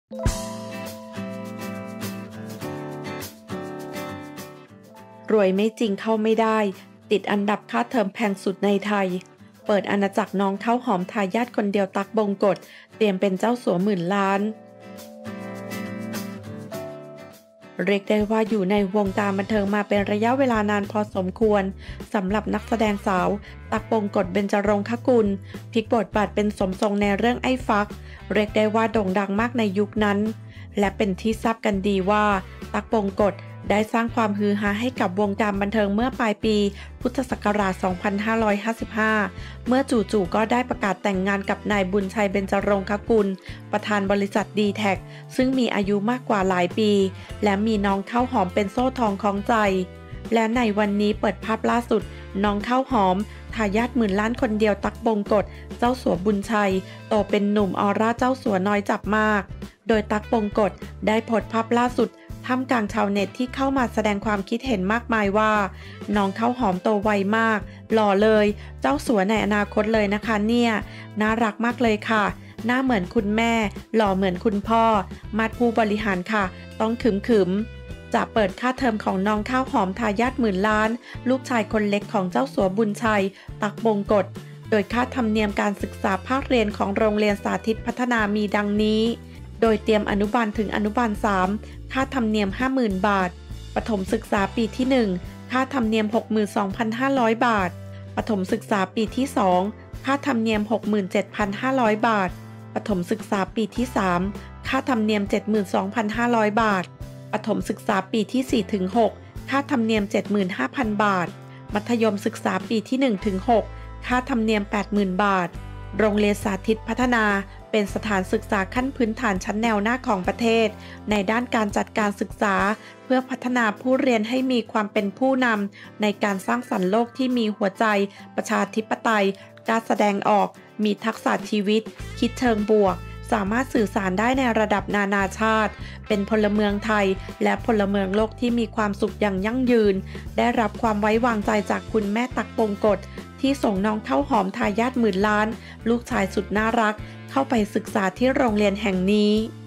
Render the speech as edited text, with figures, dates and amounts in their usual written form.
รวยไม่จริงเข้าไม่ได้ติดอันดับค่าเทอมแพงสุดในไทยเปิดอาณาจักรน้องข้าวหอมทายาทคนเดียวตักบงกฎเตรียมเป็นเจ้าสัวหมื่นล้านเรียกได้ว่าอยู่ในวงการบันเทิงมาเป็นระยะเวลานานพอสมควรสำหรับนักแสดงสาวตักบงกฎเบญจรงคกุลพลิกบทบาทเป็นสมทรงในเรื่องไอ้ฟักเรียกได้ว่าโด่งดังมากในยุคนั้นและเป็นที่ทราบกันดีว่าตักบงกฎได้สร้างความฮือฮาให้กับวงการบันเทิงเมื่อปลายปีพุทธศักราช 2555 เมื่อจู่ๆก็ได้ประกาศแต่งงานกับนายบุญชัยเบญจรงคกุลประธานบริษัทดีแท็กซึ่งมีอายุมากกว่าหลายปีและมีน้องข้าวหอมเป็นโซ่ทองคล้องใจและในวันนี้เปิดภาพล่าสุดน้องข้าวหอมทายาทหมื่นล้านคนเดียวตักบงกฎเจ้าสัวบุญชัยโตเป็นหนุ่มออร่าเจ้าสัวน้อยจับมากโดยตักบงกฎได้โพสต์ภาพล่าสุดท่ามกลางชาวเน็ตที่เข้ามาแสดงความคิดเห็นมากมายว่าน้องข้าวหอมโตไวมากหล่อเลยเจ้าสัวในอนาคตเลยนะคะเนี่ยน่ารักมากเลยค่ะหน้าเหมือนคุณแม่หล่อเหมือนคุณพ่อมาดผู้บริหารค่ะต้องขึมจะเปิดค่าเทอมของน้องข้าวหอมทายาทหมื่นล้านลูกชายคนเล็กของเจ้าสัวบุญชัยตักบงกฎโดยค่าธรรมเนียมการศึกษาภาคเรียนของโรงเรียนสาธิตพัฒนามีดังนี้โดยเตรียมอนุบาลถึงอนุบาล3ค่าธรรมเนียม 50,000 บาทประถมศึกษาปีที่1ค่าธรรมเนียม 62,500 บาทประถมศึกษาปีที่2ค่าธรรมเนียม 67,500 บาทประถมศึกษาปีที่3ค่าธรรมเนียม 72,500 บาทประถมศึกษาปีที่4ถึง6ค่าธรรมเนียม 75,000 บาทมัธยมศึกษาปีที่1ถึง6ค่าธรรมเนียม 80,000 บาทโรงเรียนสาธิตพัฒนาเป็นสถานศึกษาขั้นพื้นฐานชั้นแนวหน้าของประเทศในด้านการจัดการศึกษาเพื่อพัฒนาผู้เรียนให้มีความเป็นผู้นำในการสร้างสรรค์โลกที่มีหัวใจประชาธิปไตยการแสดงออกมีทักษะชีวิตคิดเชิงบวกสามารถสื่อสารได้ในระดับนานาชาติเป็นพลเมืองไทยและพลเมืองโลกที่มีความสุขอย่างยั่งยืนได้รับความไว้วางใจจากคุณแม่ตักบงกฎที่ส่งน้องข้าวหอมทายาทหมื่นล้านลูกชายสุดน่ารักเข้าไปศึกษาที่โรงเรียนแห่งนี้